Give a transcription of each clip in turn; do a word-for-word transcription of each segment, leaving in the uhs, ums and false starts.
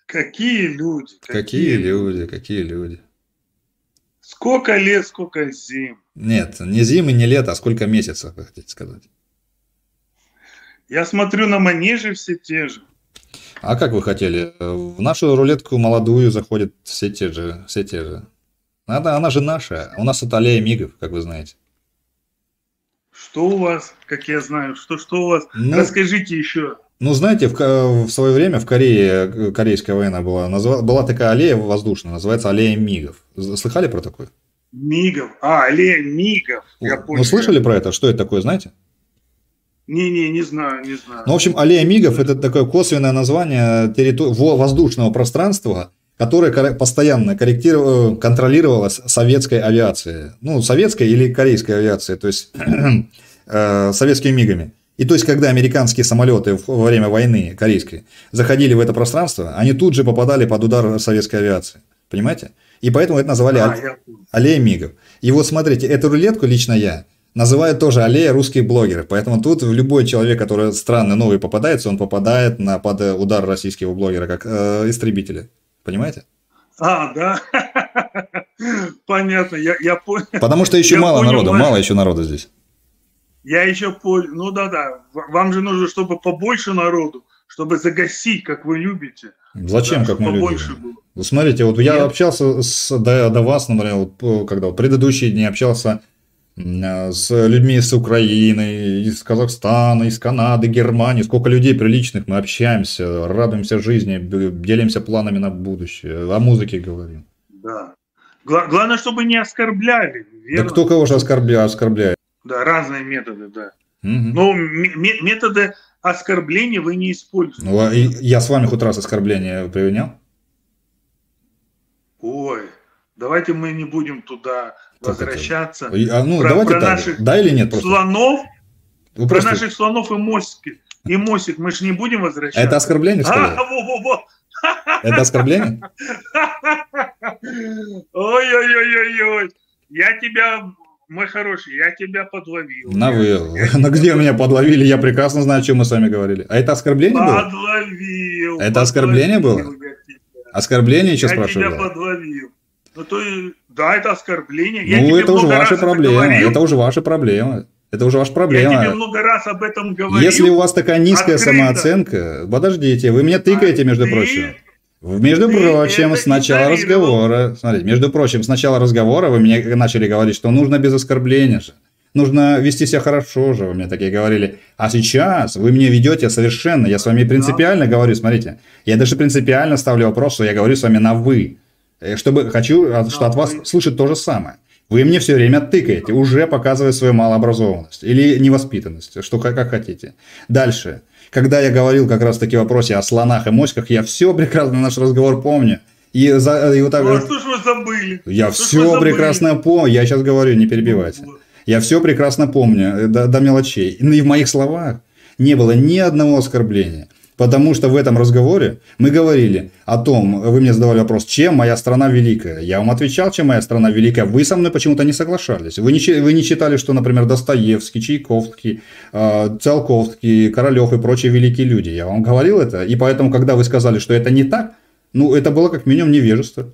Какие люди, Какие какие люди. люди, какие люди. Сколько лет, сколько зим. Нет, не зимы, не лето, а сколько месяцев, вы хотите сказать. Я смотрю на манежи все те же. А как вы хотели? В нашу рулетку молодую заходят все те же, все те же. Она, она же наша. У нас это аллея мигов, как вы знаете. Что у вас, как я знаю, что, что у вас? Ну, Расскажите еще. Ну, знаете, в, в свое время в Корее, корейская война была, назва, была такая аллея воздушная, называется аллея мигов. Слыхали про такое? Мигов. А, аллея мигов. Я Ну, понял. слышали про это? Что это такое, знаете? Не-не, не знаю, не знаю. Ну, в общем, аллея мигов – это такое косвенное название территор... воздушного пространства, которое постоянно контролировалось советской авиацией. Ну, советской или корейской авиацией, то есть советскими мигами. И то есть, когда американские самолеты во время войны корейской заходили в это пространство, они тут же попадали под удар советской авиации. Понимаете? И поэтому это называли а, алле... аллея мигов. И вот смотрите, эту рулетку лично я называю тоже аллея русских блогеров. Поэтому тут любой человек, который странный, новый попадается, он попадает на, под удар российского блогера, как э, истребителя. Понимаете? А, да. Понятно, я, я понял. Потому что еще я мало понял, народу, ваш... мало еще народу здесь. Я еще понял. Ну да-да. Вам же нужно, чтобы побольше народу, чтобы загасить, как вы любите. Зачем, да, как мы любим? Было. Смотрите, вот я Нет. общался с, до, до вас, например, вот, когда вот предыдущие дни общался с людьми из Украины, из Казахстана, из Канады, Германии. Сколько людей приличных, мы общаемся, радуемся жизни, делимся планами на будущее, о музыке говорим. Да. Главное, чтобы не оскорбляли. Верно? Да кто кого же оскорбляет? оскорбляет? Да, разные методы, да. Угу. Но методы оскорбления вы не используете. Ну, а я с вами хоть раз оскорбление применял? Ой, давайте мы не будем туда как возвращаться. А, ну, про давайте про так. наших Да или нет? Просто? Слонов. Вы про просто... наших слонов и мосик. И мосик мы же не будем возвращаться. Это оскорбление, что ли? А, во, во, во. Это оскорбление? Ой-ой-ой-ой-ой. Я тебя... Мой хороший, я тебя подловил. На вы. На где меня подловили? Я прекрасно знаю, о чем мы с вами говорили. А это оскорбление было? Подловил. Это оскорбление было? Оскорбление еще спрашиваю? Я тебя подловил. Ну, то, да, это оскорбление. Я ну, это уже ваша проблема. Это уже ваша проблема. Это уже ваша проблема. Я тебе много раз об этом говорил. Если у вас такая низкая открыто. самооценка, подождите, вы меня тыкаете, а между ты... прочим. Между Ты прочим, с начала разговора, смотрите, между прочим, с начала разговора вы мне начали говорить, что нужно без оскорбления же, нужно вести себя хорошо же, вы мне такие говорили. А сейчас вы мне ведете совершенно, я с вами принципиально да. говорю, смотрите, я даже принципиально ставлю вопрос, что я говорю с вами на «вы», чтобы хочу, да, что от вас вы. слышать то же самое. Вы мне все время тыкаете, уже показывая свою малообразованность или невоспитанность, что как, как хотите. Дальше. Когда я говорил как раз таки в вопросе о слонах и моськах, я все прекрасно наш разговор помню. И, за, и вот так... Ну, а что ж вы забыли? Я что все прекрасно помню. Я сейчас говорю, не перебивайте. Я все прекрасно помню, до, до мелочей. И в моих словах не было ни одного оскорбления. Потому что в этом разговоре мы говорили о том, вы мне задавали вопрос, чем моя страна великая. Я вам отвечал, чем моя страна великая. Вы со мной почему-то не соглашались. Вы не, вы не читали, что, например, Достоевский, Чайковский, э, Циолковский, Королев и прочие великие люди. Я вам говорил это. И поэтому, когда вы сказали, что это не так, ну, это было как минимум невежество.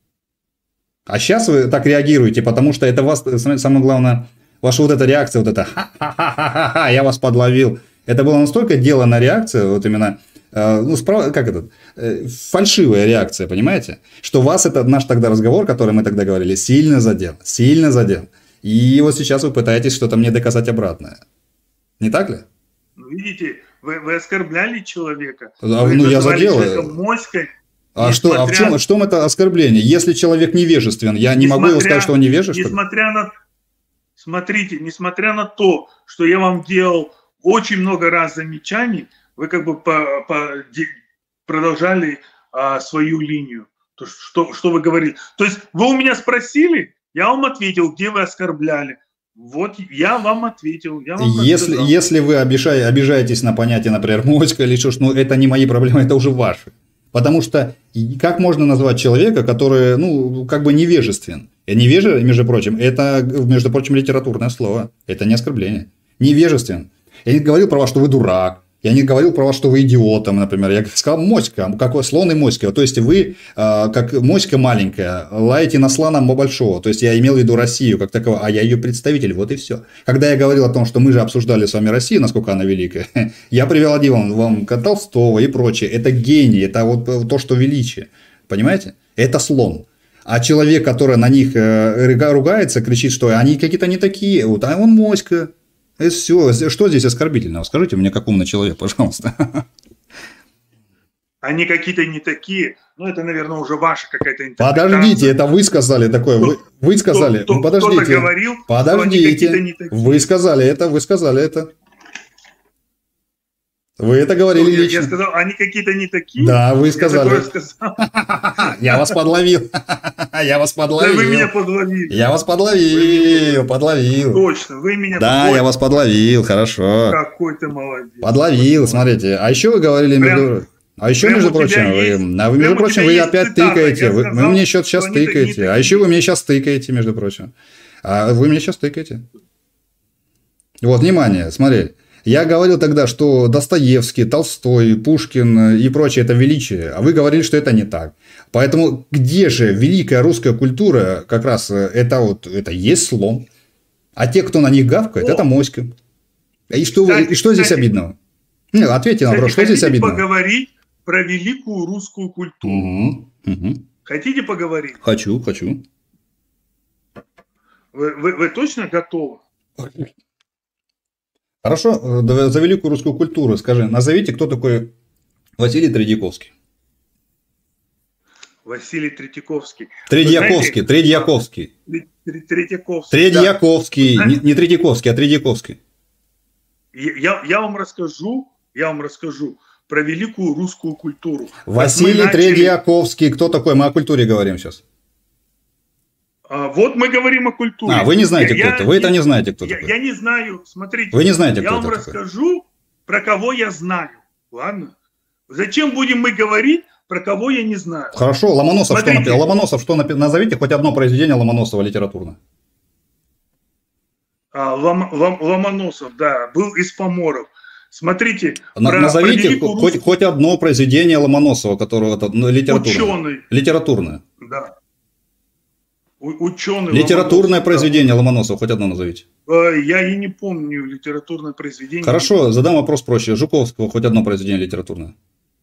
А сейчас вы так реагируете, потому что это вас, самое главное, ваша вот эта реакция, вот эта ха-ха-ха-ха-ха, я вас подловил. Это была настолько деланная реакция, вот именно, э, ну, справа, как это, э, фальшивая реакция, понимаете? Что вас этот наш тогда разговор, который мы тогда говорили, сильно задел, сильно задел. И вот сейчас вы пытаетесь что-то мне доказать обратное. Не так ли? Видите, вы, вы оскорбляли человека. А, вы ну, я задел. Моськой, а что, а в чем, в чем это оскорбление? Если человек невежествен, я не могу его сказать, что он невежественен? Несмотря на, смотрите, несмотря на то, что я вам делал очень много раз замечаний, вы как бы по, по, продолжали а, свою линию. То, что, что вы говорили. То есть вы у меня спросили, я вам ответил, где вы оскорбляли. Вот я вам ответил. Я вам если, если вы обижаете, обижаетесь на понятие, например, моська или что-то, ну это не мои проблемы, это уже ваши. Потому что как можно назвать человека, который, ну, как бы невежествен? И невеже, между прочим, это, между прочим, литературное слово. Это не оскорбление. Невежествен. Я не говорил про вас, что вы дурак. Я не говорил про вас, что вы идиотом, например. Я сказал моська, как вы слон и моська. То есть вы, как моська маленькая, лаете на слона большого. То есть я имел в виду Россию как таковую, а я ее представитель, вот и все. Когда я говорил о том, что мы же обсуждали с вами Россию, насколько она великая, я привел один вам Толстого и прочее. Это гений, это вот то, что величие. Понимаете? Это слон. А человек, который на них ругается, кричит, что они какие-то не такие, вот, а он моська. Это все. Что здесь оскорбительного? Скажите мне, как умный человек, пожалуйста. Они какие-то не такие. Ну, это, наверное, уже ваша какая-то интерпретация. Подождите, это вы сказали такое. Вы, вы сказали. Кто, ну, подождите. Кто-то говорил, подождите. Что они вы сказали это, вы сказали это. Вы это говорили я, лично. Я сказал, они какие-то не такие. Да, вы сказали. Я, сказал. я вас подловил. Я вас подловил. Да вы меня подловили. Я вас подловил, подловил. Точно, вы меня Да, подловили. Я вас подловил, хорошо. Какой ты молодец. Подловил, смотрите. А еще вы говорили между... А еще, между прочим, вы, есть, а вы, между прочим, вы опять цитата. тыкаете. Вы, сказал, вы мне сейчас, сейчас тыкаете. А еще вы мне сейчас тыкаете, между прочим. А вы мне сейчас тыкаете. Вот, внимание, смотри. Я говорил тогда, что Достоевский, Толстой, Пушкин и прочее – это величие, а вы говорили, что это не так. Поэтому где же великая русская культура, как раз это вот это есть слон, а те, кто на них гавкает, О. это моська. И что, кстати, и что здесь кстати, обидного? Нет, ответьте на вопрос, что здесь обидного? Хотите поговорить про великую русскую культуру? Угу, угу. Хотите поговорить? Хочу, хочу. Вы, вы, вы точно готовы? Хорошо, за великую русскую культуру скажи, назовите, кто такой Василий Тредьяковский. Василий Третьяковский. Тредьяковский, знаете, Тредьяковский. Третьяковский. Тредьяковский, да. не, не Тредьяковский, а Тредьяковский. Я, я вам расскажу, я вам расскажу про великую русскую культуру. Василий начали... Тредьяковский, кто такой? Мы о культуре говорим сейчас. А, вот мы говорим о культуре. А, вы не знаете, я, кто это. Вы я, это не знаете, кто я, такой. Я не знаю, смотрите. Вы не знаете, я кто вам это расскажу, такой. Про кого я знаю. Ладно? Зачем будем мы говорить, про кого я не знаю? Хорошо, Ломоносов смотрите. что написал? Ломоносов что написал? Назовите хоть одно произведение Ломоносова литературное. А, Лом, Лом, Ломоносов, да, был из поморов. Смотрите. На, про, назовите про хоть, хоть одно произведение Ломоносова, которое ну, литературное. Ученый. Литературное. Да. Ученый. Литературное Ломоносов, произведение да. Ломоносова, хоть одно назовите. Я и не помню литературное произведение. Хорошо, задам вопрос проще. Жуковского хоть одно произведение литературное.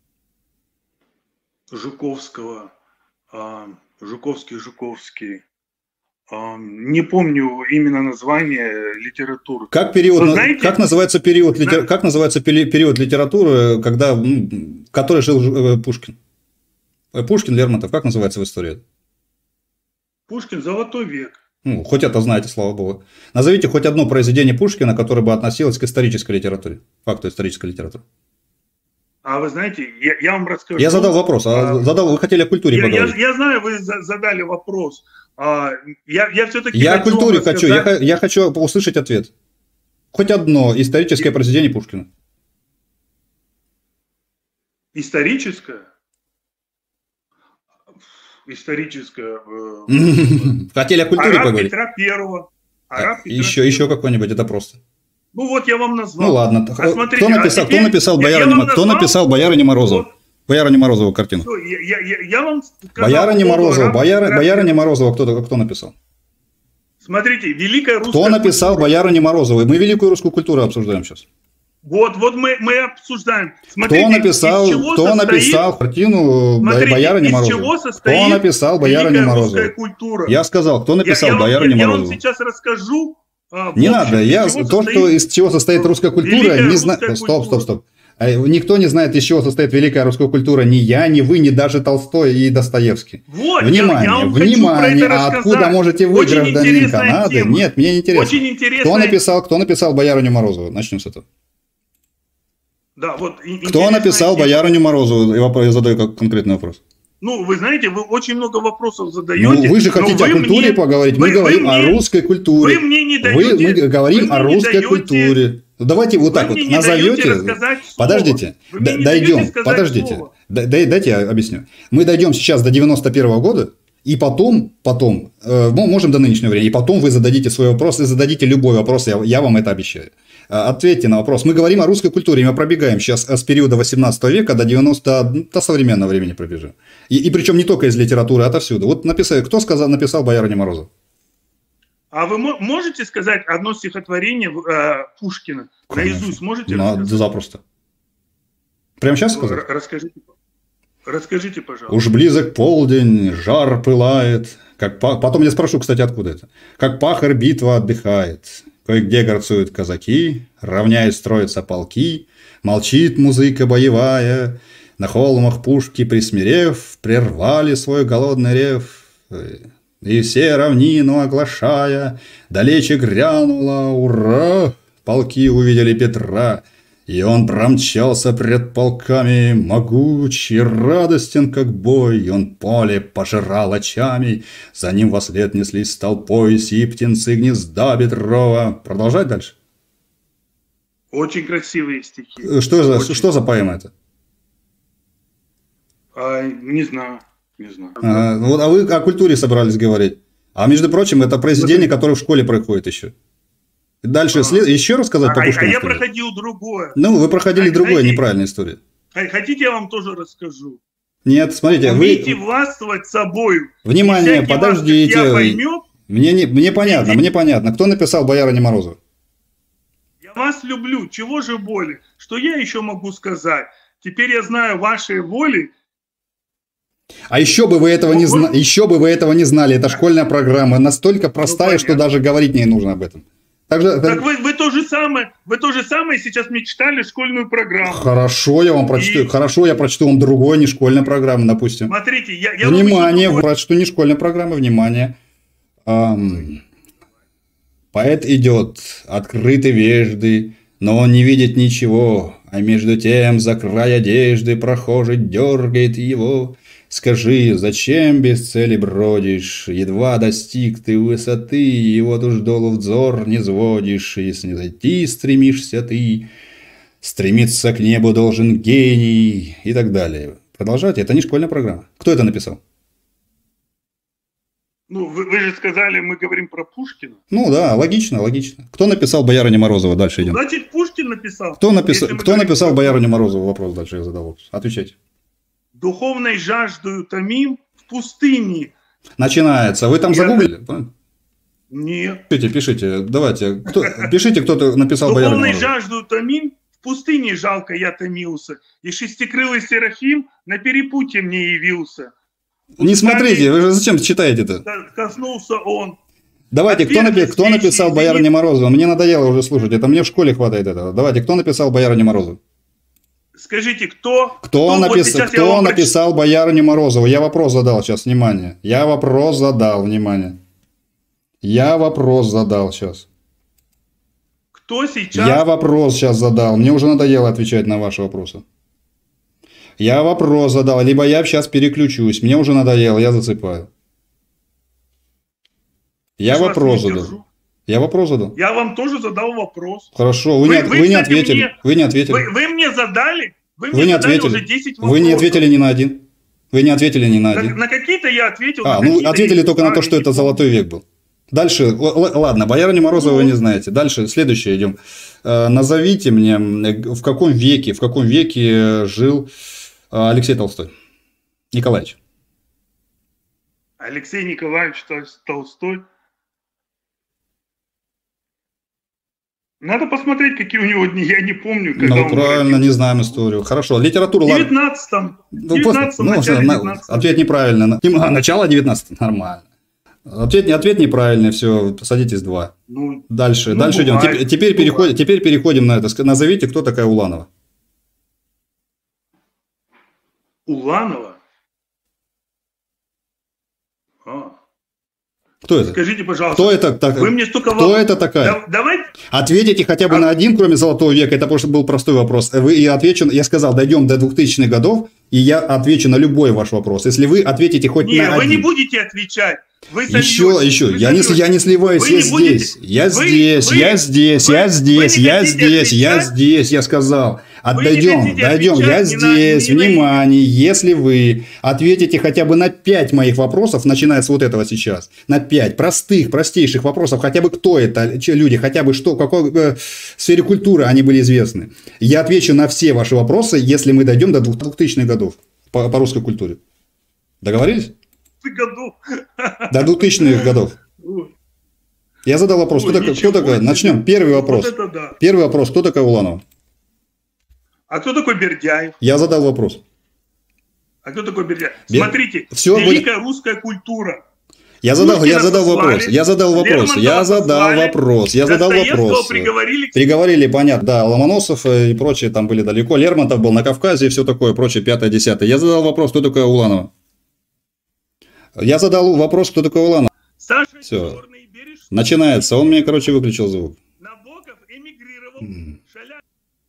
Жуковского. Жуковский, Жуковский. Не помню именно название литературы. Как, период, знаете, как, называется период, литер, как называется период литературы, когда, в которой жил Пушкин? Пушкин, Лермонтов, как называется в истории? Пушкин – золотой век. Ну, хоть это знаете, слава богу. Назовите хоть одно произведение Пушкина, которое бы относилось к исторической литературе, факту исторической литературы. А вы знаете, я, я вам расскажу. Я задал вопрос, а, а задал, вы хотели о культуре я, поговорить. Я, я знаю, вы задали вопрос. А, я, я все-таки Я о культуре хочу, я, я хочу услышать ответ. Хоть одно историческое и... произведение Пушкина. Историческое? Историческое. Хотели о культуре Араб поговорить. Петра Первого. Араб Петра еще, еще какой-нибудь, это просто. Ну вот я вам назвал. Ну ладно. А смотрите, кто написал, а теперь... кто написал Боярине, кто написал Боярине Морозову? Вот. Боярине Морозову картину. Все, я, я, я вам Боярине Морозову, Бояр, Боярине Морозову кто, кто написал? Смотрите, великая русская Кто написал культура. Боярине Морозову? Мы великую русскую культуру обсуждаем сейчас. Вот, вот мы, мы обсуждаем. Смотрите, кто написал, кто состоит... написал картину Смотрите, Боярине Морозову? Кто написал Боярине Морозову? Я сказал, кто написал я, Боярине я, Морозову? Я вам сейчас расскажу. А, не общем, надо, я то, состоит... что из чего состоит русская культура, не знаю. Стоп, стоп, стоп. Никто не знает, из чего состоит великая русская культура. Ни я, ни вы, ни даже Толстой и Достоевский. Вот, внимание, я, я внимание. А откуда можете вы, очень гражданин Канады? Тема. Нет, мне не интересно. Очень интересная... Кто написал, кто написал Боярыню Морозову? Начнем с этого. Да, вот, кто написал тема. Боярыню Морозову? Я задаю конкретный вопрос. Ну, вы знаете, вы очень много вопросов задаете. Ну, вы же хотите о культуре мне, поговорить. Мы вы, говорим вы мне, о русской культуре. Вы мне не даете. Вы, мы говорим вы о русской даете, культуре. Давайте вот так вот назовете. Подождите, дойдем. Подождите. Дайте я объясню. Мы дойдем сейчас до девяносто первого года. И потом, потом, э, можем до нынешнего времени, и потом вы зададите свой вопрос, и зададите любой вопрос, я, я вам это обещаю. Ответьте на вопрос. Мы говорим о русской культуре, мы пробегаем сейчас с периода восемнадцатого века до девяностого, до современного времени пробежим. И, и причем не только из литературы, а отовсюду. Вот написал, кто сказал, написал «Боярыня Морозова»? А вы можете сказать одно стихотворение э, Пушкина? Наизусть можете ну, рассказать? Запросто. Прямо сейчас сказать? Расскажите, расскажите, пожалуйста. Уж близок полдень, жар пылает. Как па... Потом я спрошу, кстати, откуда это. Как пахарь битва отдыхает. Кое-где горцуют казаки, равняясь строятся полки. Молчит музыка боевая. На холмах пушки присмирев, прервали свой голодный рев. И все равнину оглашая, далече грянула «Ура!» Полки увидели Петра, и он промчался пред полками, могучий, радостен, как бой, и он поле пожирал очами, за ним вослед неслись толпой сии птенцы гнезда Петрова. Продолжать дальше? Очень красивые стихи. Что за, Очень. Что за поэма это? А, не знаю. Не знаю. А, вот, а вы о культуре собрались говорить. А между прочим, это произведение, это... которое в школе проходит еще. Дальше а, след... еще рассказать а, по Пушкину. А я проходил другое. Ну, вы проходили а, другое, хотите... неправильная история. Хотите, я вам тоже расскажу? Нет, смотрите, Умейте вы... властвовать собой. Внимание, подождите. Вас, поймет, мне, не... мне понятно, мне понятно. Кто написал «Боярыню Морозову»? Я вас люблю. Чего же боли? Что я еще могу сказать? Теперь я знаю ваши воли. А еще бы вы этого не знали, еще бы вы этого не знали. Это школьная программа настолько простая, ну, что даже говорить не нужно об этом. Также... Так вы, вы то же самое, вы то же самое сейчас мечтали школьную программу. Хорошо, я вам прочту. И... Хорошо, я прочту вам другое, не школьная программа, допустим. Смотрите, я, я внимание, вам прочту не школьная программа, внимание. Эм... Поэт идет, открыты вежды, но он не видит ничего, а между тем за край одежды прохожий дергает его. Скажи, зачем без цели бродишь? Едва достиг ты высоты, и вот уж долу взор не сводишь. Если не зайти стремишься ты, стремиться к небу должен гений и так далее. Продолжайте, это не школьная программа. Кто это написал? Ну, вы, вы же сказали, мы говорим про Пушкина. Ну да, логично, логично. Кто написал «Боярыню Морозову»? Дальше идем. Значит, Пушкин написал. Кто, напис... Кто написал «Боярыню Морозову»? Вопрос дальше я задал. Отвечайте. Духовной жаждою томим в пустыне. Начинается. Вы там я... загуглили? Нет. Пишите, пишите. Давайте. Кто... Пишите, кто-то написал «Боярыню Морозову». Духовной жаждою томим в пустыне жалко я томился. И шестикрылый Серафим на перепутье мне явился. Не смотрите, вы же зачем читаете это? Коснулся он. Давайте, кто, напи... кто написал «Боярыню Морозову»? Мне надоело уже слушать. Это мне в школе хватает этого. Давайте, кто написал «Боярыню Морозову»? Скажите, кто? Кто, кто, напис... вот кто написал «Боярыню Морозову»? Я вопрос задал сейчас, внимание. Я вопрос задал, внимание. Я вопрос задал сейчас. Кто сейчас? Я вопрос сейчас задал. Мне уже надоело отвечать на ваши вопросы. Я вопрос задал, либо я сейчас переключусь. Мне уже надоело, я засыпаю. Я я вопрос задал. Держу. Я вопрос задал. Я вам тоже задал вопрос. Хорошо, вы, вы, не, вы, вы не ответили. Мне, вы не ответили. Вы, вы мне задали. Вы, мне вы не задали ответили. Уже десять вопросов. Вы не ответили ни на один. Вы не ответили ни на один. На, на какие-то я ответил. А, ну ответили только на то, что это золотой век был. Дальше, ладно, «Боярыню Морозову» вы не знаете. Дальше, следующее идем. Назовите мне, в каком веке, в каком веке жил Алексей Толстой Николаевич? Алексей Николаевич Толстой. Надо посмотреть, какие у него дни, я не помню. Когда ну, правильно, не знаем историю. Хорошо, литература... В девятнадцатом. Ну, девятнадцатом, ну, девятнадцатом. Ответ неправильно. Начало девятнадцатого, нормально. Ответ, ответ неправильный, все, садитесь два. Ну, дальше, ну, дальше бывает, идем. Теперь, теперь, переходим, теперь переходим на это. Назовите, кто такая Уланова. Уланова? А. Кто это? Скажите, пожалуйста. Кто это, так... Вы мне столько Кто это такая? Да, давай... Ответите хотя бы а... на один, кроме Золотого века. Это просто был простой вопрос. Вы, я отвечу, я сказал, дойдем до двухтысячных годов, и я отвечу на любой ваш вопрос. Если вы ответите хоть не, на вы один. Не, вы не будете отвечать. Вы еще, сольете, еще, вы я не, я не сливаюсь, вы я не будете, здесь, я вы, здесь, вы, я здесь, вы, я здесь, вы я здесь, я отвечать? здесь, я сказал. Отдойдем, дойдем, я не на, здесь, не внимание, если вы ответите хотя бы на пять моих вопросов, начиная с вот этого сейчас, на пять простых, простейших вопросов, хотя бы кто это, люди, хотя бы что, в какой э, сфере культуры они были известны. Я отвечу на все ваши вопросы, если мы дойдем до двухтысячных годов по, по русской культуре. Договорились? Году. До двухтысячных годов. Я задал вопрос, Ой, кто, такой, кто такой? Начнем. Первый вопрос. Вот это да. Первый вопрос, кто такая Уланова? А кто такой Бердяев? Я задал вопрос. А кто такой Бердяев? Бер... Смотрите, Все великая будет... русская культура. Я задал, я задал вопрос, я задал вопрос, я задал вопрос, я задал вопрос. Приговорили... приговорили, понятно, да, Ломоносов и прочие там были далеко, Лермонтов был на Кавказе и все такое, прочее, пятое, десятое. Я задал вопрос, кто такая Уланова? Я задал вопрос, кто такой Уланова. Саша все, Черный, берешь... начинается, он мне, короче, выключил звук. Набоков эмигрировал, М. Шаля...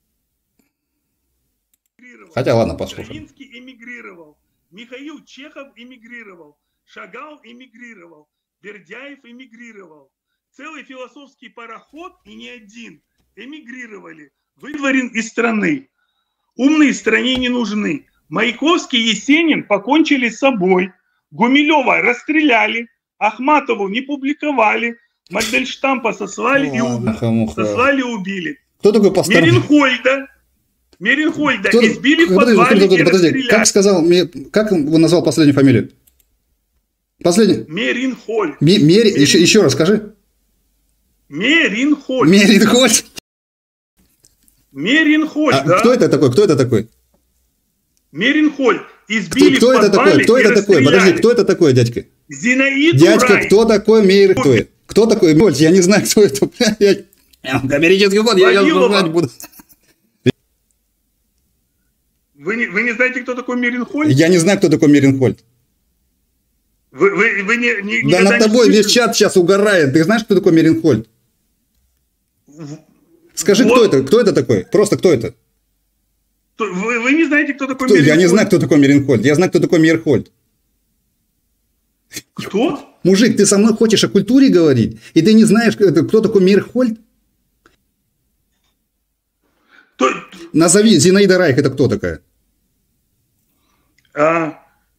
эмигрировал. Хотя, ладно, послушаем. Стравинский эмигрировал, Михаил Чехов эмигрировал, Шагал эмигрировал, Бердяев эмигрировал. Целый философский пароход и не один эмигрировали, выдворен из страны. Умные стране не нужны. Маяковский и Есенин покончили с собой. Гумилева расстреляли, Ахматову не публиковали, Мандельштампа сослали, и, убили. сослали и убили. Кто такой пастор? Меринхольда, Меринхольда Кто... избили в подожди, подвале подожди, и подожди. расстреляли. Как сказал, как он назвал последнюю фамилию? Последний. Меринхольд. Ме- Мер... Мерин... Еще, еще раз скажи. Меринхольд. Меринхольд. Меринхольд, а да. Кто это такой? Кто это такой? Меринхольд. Избили кто, кто в это такой? Кто это такой? Подожди, кто это такой, дядька? Зинаид Дядька, Урай. кто такой Меринхольд? Кто такой Меринхольд? Я не знаю, кто это. Американский код, я сейчас знать буду. Вы не, вы не знаете, кто такой Меринхольд? Я не знаю, кто такой Меринхольд. Вы, вы, вы не, не, да над тобой не весь чат сейчас угорает. Ты знаешь, кто такой Меринхольд? Скажи, вот. кто это? Кто это такой? Просто кто это? Вы, вы не знаете, кто такой кто? Меринхольд? Я не знаю, кто такой Меринхольд. Я знаю, кто такой Мейерхольд. Кто? Мужик, ты со мной хочешь о культуре говорить, и ты не знаешь, кто такой Мейерхольд? То... Назови, Зинаида Райх, это кто такая? А...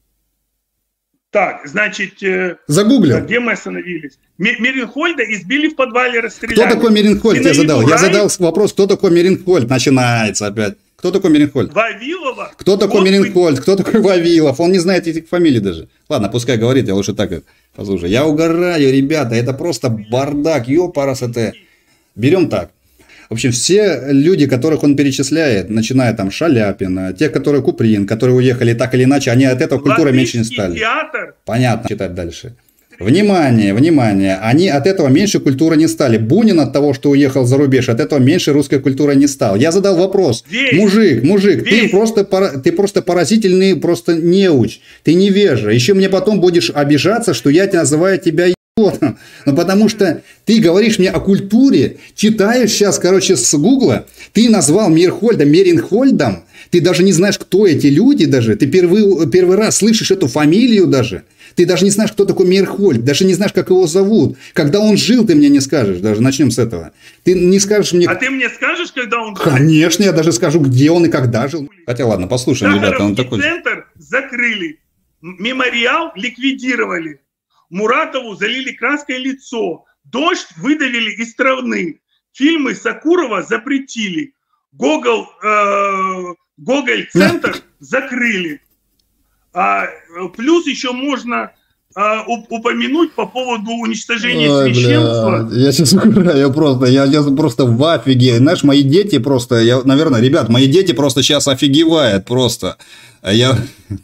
Так, значит... Э... Загуглил. Где мы остановились? Меринхольда избили в подвале, расстреляли. Кто такой Меринхольд? Я задал. Райх... Я задал вопрос, кто такой Меринхольд? Начинается опять. Кто такой Меринхольд? Вавилова. Кто такой вот Меринхольд? Кто такой Вавилов? Он не знает этих фамилий даже. Ладно, пускай говорит, я лучше так послушаю. Я угораю, ребята, это просто бардак, ёпарасоте. Берем так. В общем, все люди, которых он перечисляет, начиная там Шаляпина, те, которые Куприн, которые уехали так или иначе, они от этого культуры меньше не стали. Театр. Понятно, читать дальше. Внимание, внимание, они от этого меньше культуры не стали. Бунин от того, что уехал за рубеж, от этого меньше русской культуры не стал. Я задал вопрос. Весь, мужик, мужик, ты просто, ты просто поразительный, просто неуч, ты невежа. Еще мне потом будешь обижаться, что я называю тебя ебаным. Ну, потому что ты говоришь мне о культуре, читаешь сейчас, короче, с гугла, ты назвал Мейерхольда Меринхольдом, ты даже не знаешь, кто эти люди даже, ты первый, первый раз слышишь эту фамилию даже. Ты даже не знаешь, кто такой Мейерхольд, даже не знаешь, как его зовут. Когда он жил, ты мне не скажешь, даже начнем с этого. Ты не скажешь мне... А ты мне скажешь, когда он жил? Конечно, я даже скажу, где он и когда жил. Хотя ладно, послушаем, ребята. Он такой... Центр закрыли, мемориал ликвидировали, Муратову залили краской лицо, дождь выдавили из страны, фильмы Сакурова запретили, Гоголь, э, Гоголь-центр закрыли. А, плюс еще можно а, упомянуть по поводу уничтожения Ой, священства. Бля, я сейчас угораю просто, я, я просто в офиге. Знаешь, мои дети просто, я, наверное, ребят, мои дети просто сейчас офигевают просто. А я...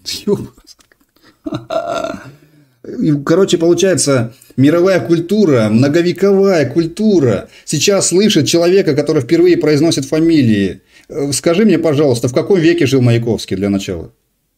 Короче, получается, мировая культура, многовековая культура сейчас слышит человека, который впервые произносит фамилии. Скажи мне, пожалуйста, в каком веке жил Маяковский для начала?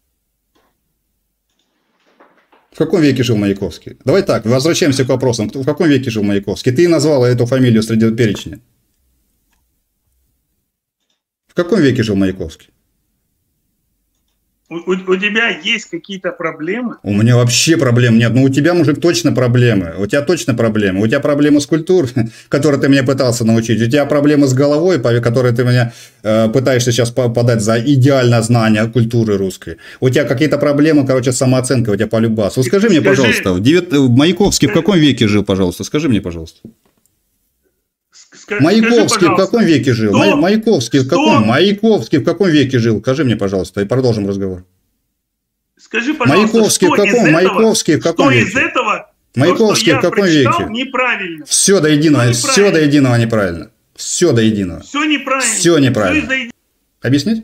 В каком веке жил Маяковский? Давай так, возвращаемся к вопросам. В каком веке жил Маяковский? Ты назвала эту фамилию среди перечня. В каком веке жил Маяковский? У, у, у тебя есть какие-то проблемы? У меня вообще проблем нет. Ну, у тебя, мужик, точно проблемы. У тебя точно проблемы. У тебя проблемы с культурой, которой ты меня пытался научить. У тебя проблемы с головой, по которой ты меня э, пытаешься сейчас подать за идеальное знание культуры русской. У тебя какие-то проблемы, короче, с самооценкой у тебя полюбасу. Скажи мне, Скажи, пожалуйста, в девят... Маяковский в каком веке жил, пожалуйста? Скажи мне, пожалуйста. Скажи, Маяковский в каком веке жил? Что? Маяковский в каком? Что? Маяковский в каком веке жил? Скажи мне, пожалуйста, и продолжим разговор. Скажи, пожалуйста, Маяковский что в каком? из Маяковский этого, в каком что веке? из этого, Маяковский то, в каком веке? Неправильно. Все до единого, Все все до единого неправильно. Все до единого. Все неправильно. Все неправильно. Все из-за... Объяснить?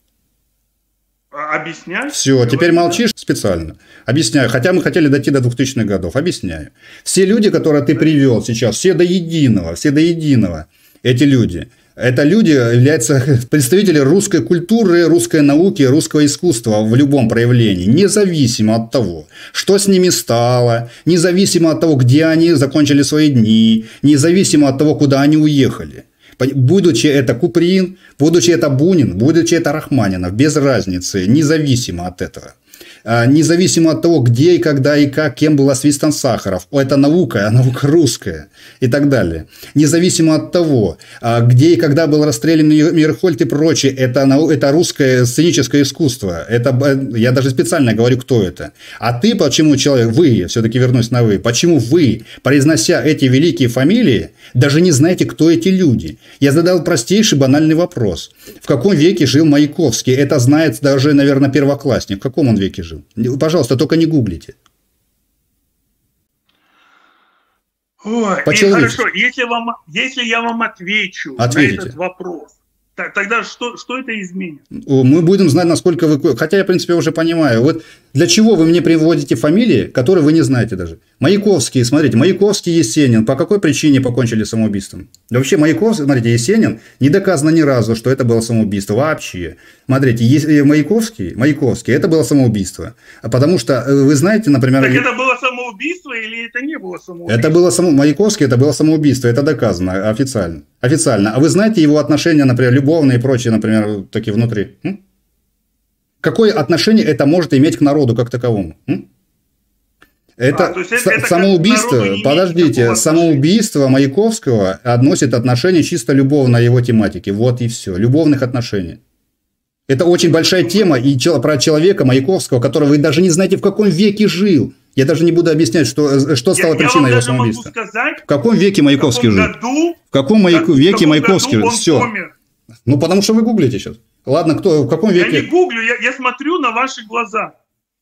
Объяснять? Все, Говори, теперь молчишь да? Специально. Объясняю. Хотя мы хотели дойти до двухтысячных годов. Объясняю. Все люди, которые ты привел сейчас, все до единого, все до единого, эти люди, это люди являются представители русской культуры, русской науки, русского искусства в любом проявлении, независимо от того, что с ними стало, независимо от того, где они закончили свои дни, независимо от того, куда они уехали. Будучи это Куприн, будучи это Бунин, будучи это Рахманинов, без разницы, независимо от этого. Независимо от того, где и когда и как, кем был освистан Сахаров. Это наука, а наука русская и так далее. Независимо от того, где и когда был расстрелян Мейерхольд и прочее, это, это русское сценическое искусство. Это, я даже специально говорю, кто это. А ты почему человек, вы, все-таки вернусь на вы, почему вы, произнося эти великие фамилии, даже не знаете, кто эти люди? Я задал простейший банальный вопрос. В каком веке жил Маяковский? Это знает даже, наверное, первоклассник. В каком он веке жил? Пожалуйста, только не гуглите. Ой, хорошо, если, вам, если я вам отвечу Ответите. на этот вопрос, тогда что, что это изменит? Мы будем знать, насколько вы... Хотя я, в принципе, уже понимаю. Вот для чего вы мне приводите фамилии, которые вы не знаете даже? Маяковский, смотрите, Маяковский, Есенин. По какой причине покончили самоубийством? Да вообще Маяковский, смотрите, Есенин, не доказано ни разу, что это было самоубийство. Вообще. Смотрите, Маяковский, Маяковский, это было самоубийство. Потому что, вы знаете, например... Так это было самоубийство или это не было самоубийство? Это было само... Маяковский, это было самоубийство. Это доказано официально. Официально. А вы знаете его отношения, например, любовные и прочие, например, такие внутри? М? Какое отношение это может иметь к народу как таковому? М? Это, а, это, это самоубийство, подождите, самоубийство Маяковского относит отношение чисто любовной его тематике. Вот и все. Любовных отношений. Это очень большая тема и про человека Маяковского, которого вы даже не знаете, в каком веке жил. Я даже не буду объяснять, что, что стало я, причиной я его самоубийства. Сказать, в каком веке Маяковский в каком жил? Году, в каком Маяк... как, веке в Маяковский жил? Все. Помер. Ну, потому что вы гуглите сейчас. Ладно, кто, в каком веке? Я не гуглю, я, я смотрю на ваши глаза.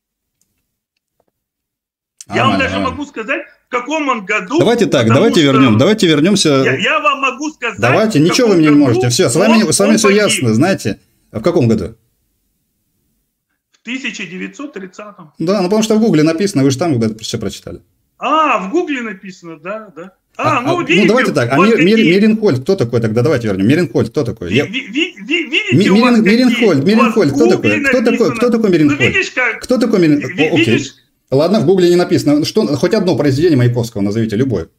Я а, вам а, даже а. могу сказать, в каком он году. Давайте так, давайте что... вернем, давайте вернемся. Я, я вам могу сказать. Давайте, ничего вы мне не можете. Все, с вами, он, с вами все погиб. Ясно, знаете. А в каком году? В тысяча девятьсот тридцатом. Да, ну потому что в гугле написано, вы же там когда-то все прочитали. А, в гугле написано, да, да. А, а, ну, видите, ну давайте так, а Мир, Мир, Мейерхольд кто такой тогда? Давайте вернем. Мейерхольд кто такой? Ви, Я... ви, ви, видите, Мирин, Мейерхольд, Мейерхольд кто такой? Кто такой? Кто такой Мейерхольд? Ну, видишь, как... Кто такой Мейерхольд? О, окей. Ладно, в гугле не написано. Что, хоть одно произведение Маяковского назовите, любое.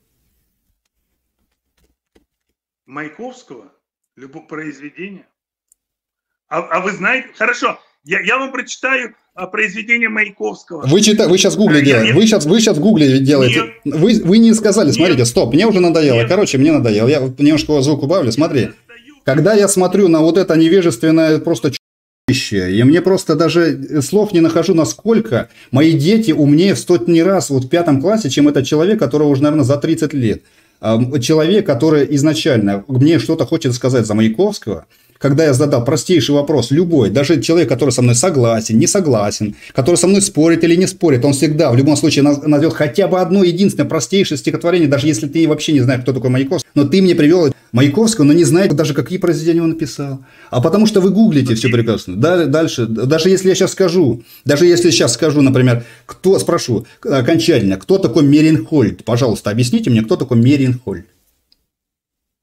Маяковского? Любое произведение? А, а вы знаете? Хорошо, я, я вам прочитаю произведение Маяковского. Вы, чита... вы сейчас в гугле делаете. Вы сейчас, вы сейчас в гугле делаете. Вы, вы не сказали, смотрите, Нет. стоп, мне уже надоело. Нет. Короче, мне надоело. Я немножко звук убавлю. Смотри. Когда я смотрю на вот это невежественное просто чудище, и мне просто даже слов не нахожу, насколько мои дети умнее в сотни раз вот в пятом классе, чем этот человек, которого уже, наверное, за тридцать лет. Человек, который изначально мне что-то хочет сказать за Маяковского, когда я задал простейший вопрос, любой, даже человек, который со мной согласен, не согласен, который со мной спорит или не спорит, он всегда в любом случае назовет хотя бы одно единственное простейшее стихотворение, даже если ты вообще не знаешь, кто такой Маяковский, но ты мне привел Маяковского, но не знаешь даже, какие произведения он написал. А потому что вы гуглите все прекрасно. Дальше, даже если я сейчас скажу, даже если сейчас скажу, например, кто, спрошу окончательно, кто такой Мейерхольд, пожалуйста, объясните мне, кто такой Мейерхольд.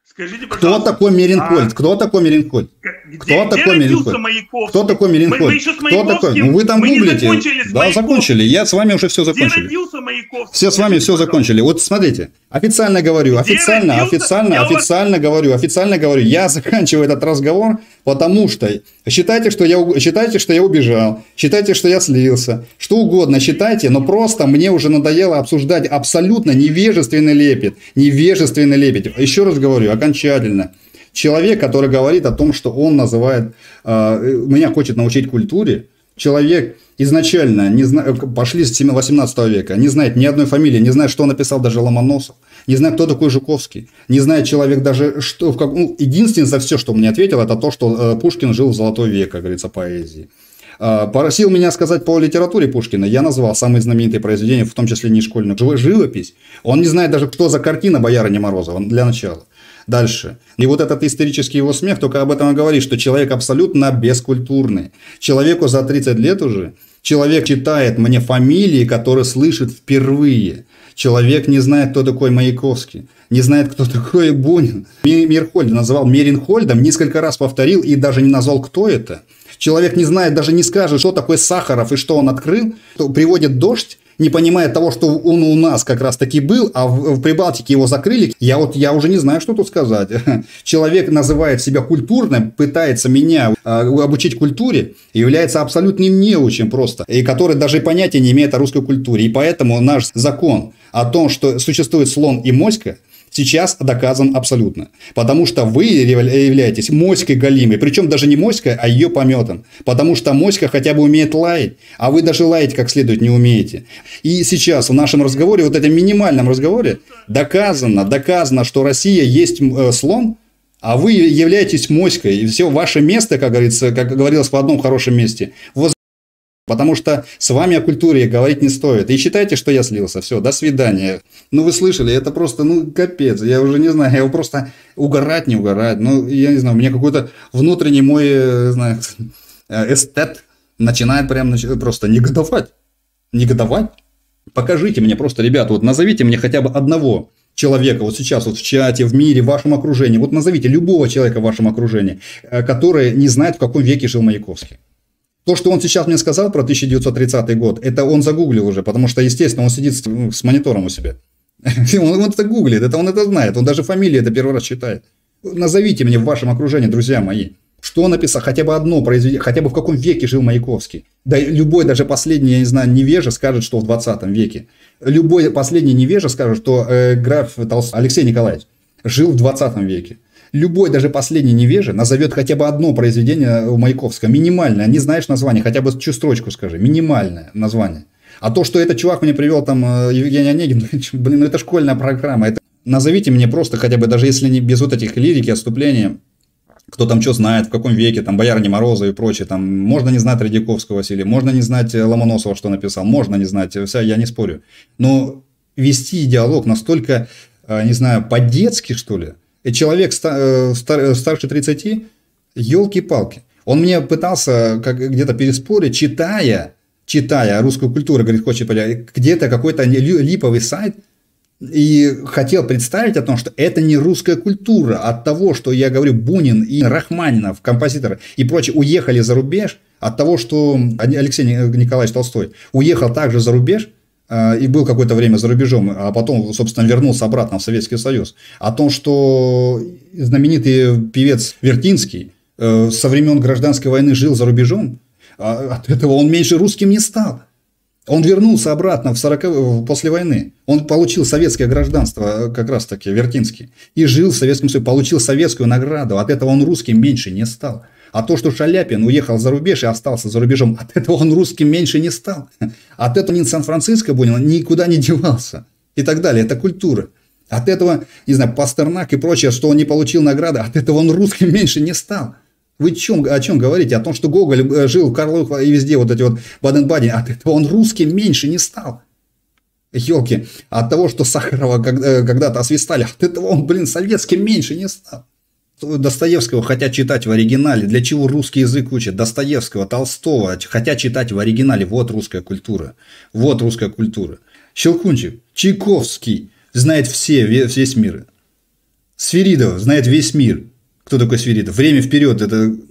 Скажите, кто такой Меринхольд? А... Кто такой Меринхольд? Где, кто где такой Меринхольд? Кто такой Меринхольд? Мы, мы еще с кто такой? Ну вы там гуглите. Да, закончили. Я с вами уже все закончили. Где родился Маяковский? Все с вами все закончили. Вот смотрите. Официально говорю, где официально, родился? официально, я официально вас... говорю, официально говорю. Я заканчиваю этот разговор, потому что считайте, что я, считайте, что я убежал, считайте, что я слился, что угодно считайте, но просто мне уже надоело обсуждать абсолютно невежественный лепет, невежественный лепет. Еще раз говорю, окончательно. Человек, который говорит о том, что он называет, э, меня хочет научить культуре, человек изначально не зна... пошли с восемнадцатого века, не знает ни одной фамилии, не знает, что написал даже Ломоносов, не знает, кто такой Жуковский, не знает человек даже, что... В как... ну, единственное за все, что мне ответил, это то, что э, Пушкин жил в золотой век, как говорится, поэзии. Э, просил меня сказать по литературе Пушкина, я назвал самые знаменитые произведения, в том числе не школьную живопись. Он не знает даже, кто за картина Боярыни Морозова, для начала. Дальше. И вот этот исторический его смех только об этом и говорит, что человек абсолютно бескультурный. Человеку за тридцать лет уже, человек читает мне фамилии, которые слышит впервые. Человек не знает, кто такой Маяковский, не знает, кто такой Бунин. Меринхольд называл Меринхольдом, несколько раз повторил и даже не назвал, кто это. Человек не знает, даже не скажет, что такое Сахаров и что он открыл. Приводит «Дождь», не понимая того, что он у нас как раз таки был, а в, в Прибалтике его закрыли. Я вот я уже не знаю, что тут сказать. Человек называет себя культурным, пытается меня э, обучить культуре, и является абсолютным неучим просто, и который даже понятия не имеет о русской культуре. И поэтому наш закон о том, что существует слон и моська, сейчас доказан абсолютно. Потому что вы являетесь моськой голимой. Причем даже не моськой, а ее пометом. Потому что моська хотя бы умеет лаять, а вы даже лаять как следует не умеете. И сейчас в нашем разговоре, вот этом минимальном разговоре, доказано, доказано, что Россия есть слон, а вы являетесь моськой. И все ваше место, как говорится, как говорилось в одном хорошем месте, возле. Потому что с вами о культуре говорить не стоит. И считайте, что я слился. Все, до свидания. Ну, вы слышали, это просто, ну, капец. Я уже не знаю, я его просто угорать, не угорать. Ну, я не знаю, у меня какой-то внутренний мой, не знаю, эстет начинает прям просто негодовать. Негодовать? Покажите мне просто, ребята, вот назовите мне хотя бы одного человека вот сейчас вот в чате, в мире, в вашем окружении. Вот назовите любого человека в вашем окружении, который не знает, в каком веке жил Маяковский. То, что он сейчас мне сказал про тысяча девятьсот тридцатый год, это он загуглил уже, потому что, естественно, он сидит с, ну, с монитором у себя. Он, он это гуглит, это он это знает, он даже фамилии это первый раз читает. Назовите мне в вашем окружении, друзья мои, что он написал, хотя бы одно произведение, хотя бы в каком веке жил Маяковский. Да любой, даже последний, я не знаю, невежа скажет, что в двадцатом веке. Любой последний невежа скажет, что э, граф Толстой, Алексей Николаевич жил в двадцатом веке. Любой, даже последний невежа, назовет хотя бы одно произведение у Маяковского, минимальное, не знаешь название, хотя бы чью строчку скажи, минимальное название. А то, что этот чувак мне привел, там, Евгений Онегин, блин, ну это школьная программа, это... назовите мне просто хотя бы, даже если не без вот этих лирики, отступления, кто там что знает, в каком веке, там, Боярыни Морозова и прочее, там, можно не знать Радиковского Василия, можно не знать Ломоносова, что написал, можно не знать, вся, я не спорю, но вести диалог настолько, не знаю, по-детски, что ли. Человек старше тридцати, елки-палки. Он мне пытался как где-то переспорить, читая, читая русскую культуру, говорит, хочет понять, где-то какой-то липовый сайт, и хотел представить о том, что это не русская культура. От того, что я говорю, Бунин и Рахманинов, композиторы и прочие, уехали за рубеж, от того, что Алексей Николаевич Толстой уехал также за рубеж, и был какое-то время за рубежом, а потом, собственно, вернулся обратно в Советский Союз, о том, что знаменитый певец Вертинский со времен гражданской войны жил за рубежом, от этого он меньше русским не стал. Он вернулся обратно в сороковые, после войны. Он получил советское гражданство, как раз таки, Вертинский, и жил в Советском Союзе, получил советскую награду. От этого он русским меньше не стал. А то, что Шаляпин уехал за рубеж и остался за рубежом, от этого он русским меньше не стал. От этого не Сан-Франциско Бунин никуда не девался. И так далее. Это культура. От этого, не знаю, Пастернак и прочее, что он не получил награды, от этого он русским меньше не стал. Вы чем, о чем говорите? О том, что Гоголь жил в Карловых и везде вот эти вот Баден-Баден, от этого он русским меньше не стал. Ёлки. От того, что Сахарова когда-то освистали, от этого он, блин, советским меньше не стал. Достоевского хотят читать в оригинале. Для чего русский язык учат? Достоевского, Толстого хотят читать в оригинале. Вот русская культура. Вот русская культура. Щелкунчик, Чайковский знает все, весь мир. Сферидов знает весь мир. Кто такой Сферидов? Время вперед. Это